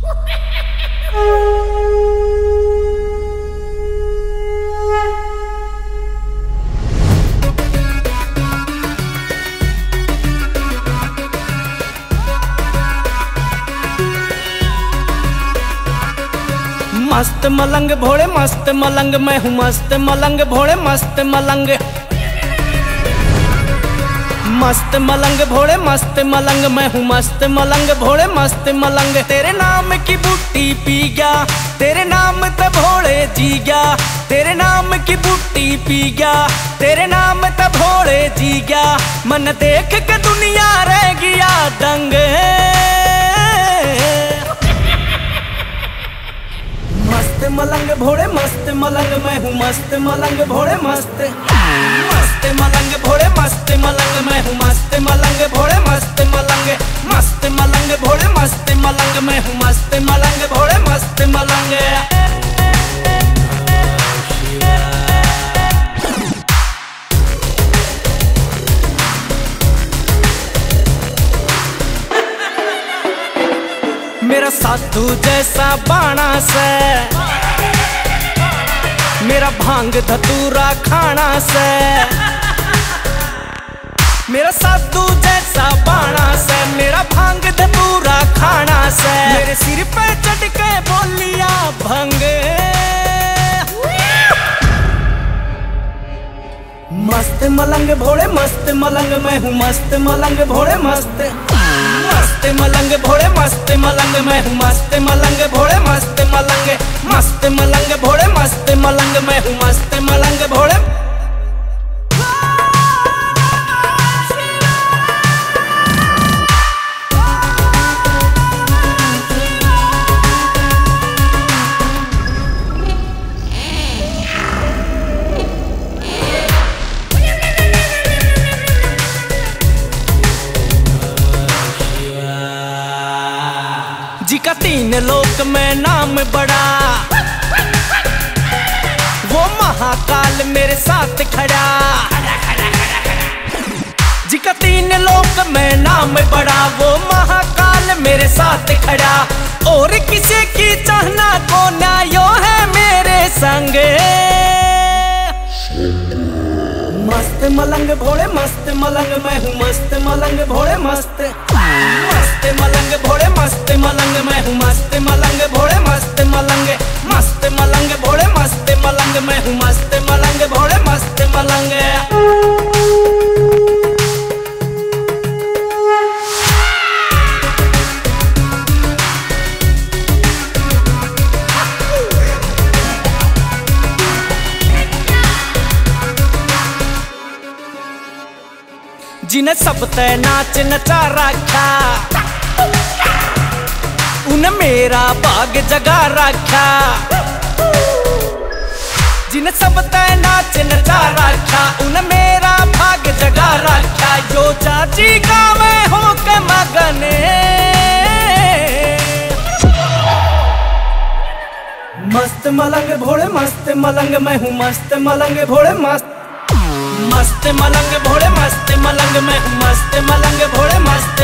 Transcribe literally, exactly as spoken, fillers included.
मस्त मलंग भोले मस्त मलंग, मैं हूँ मस्त मलंग भोले मस्त मलंग। मस्त मलंग भोले मस्त मलंग, मैं हूँ मस्त मलंग भोले मस्त मलंग। तेरे नाम की बूटी पी गया, तेरे नाम ते भोले जी गया। तेरे नाम की बूटी पी गया, तेरे नाम ते भोले जी गया। मन देख के दुनिया रह गया दंग। मस्त मलंग भोले मस्त मलंग, मैं हूँ मस्त मलंग भोले मस्त। मस्त मलंग भोले मस्त मलंग, मैं हूँ मस्त मलंग भोले मस्त मलंग। मस्त मलंग भोले मस्त मलंग, मैं हूँ मस्त मलंग भोले मस्त मलंग। मेरा साधु जैसा बाणा से, मेरा भांग धतूरा खाना से। मेरा साधु जैसा बाणा से, मेरा भांग धतूरा खाना से। मेरे सिर पे चढ़ के बोलिया भंग। मस्त मलंग भोले मस्त मलंग, मैं हूँ मस्त मलंग भोले मस्त। मस्त मलंग भोले मस्त मलंग, मैं हूँ मस्त मलंग भोले मस्त मलंग। मस्त मलंग भोले मस्त मलंग, मैं हूँ मस्त मलंग भोले। जी का तीन लोक में नाम बड़ा, वो महाकाल मेरे साथ खड़ा। जी का तीन लोक में नाम बड़ा, वो महाकाल मेरे साथ खड़ा। और किसी की चाहना को ना यो है मेरे संग। मस्त मलंग भोले मस्त मलंग, मैं हूँ मस्त मलंग भोले मस्त। मस्त मलंग भोले मस्त मलंग, मैं हूँ मस्त मलंग भोले मस्त मलंग। मस्त मलंग भोले मस्त मलंग, मैं हूँ मस्त मलंग भोले मस्त मलंग। जिन्हें सब तय नाच नचा रखा, उन्हें मेरा भाग जगा रखा। जिन्हें सब तय नाच नचा रखा, उन्हें मेरा भाग जगा रखा। यो चाची गावे हो के मगने। मस्त मलंग भोले मस्त मलंग, मैं हूँ मस्त मलंग भोले मस्त। मस्त मलंग भोले मस्त मलंग, मैं हूँ मस्त मलंग भोले मस्त